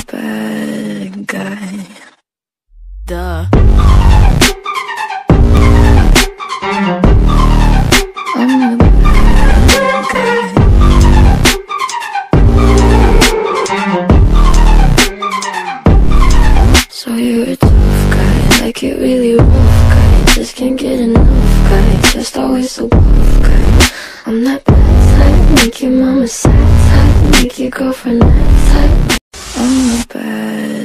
bad guy. Duh. I'm the bad guy. So you're a tough guy, like it really rough guy. Just can't get enough guy, just always so buff guy. I'm that bad type, make your mama sad type, make your girlfriend that type. I'm the bad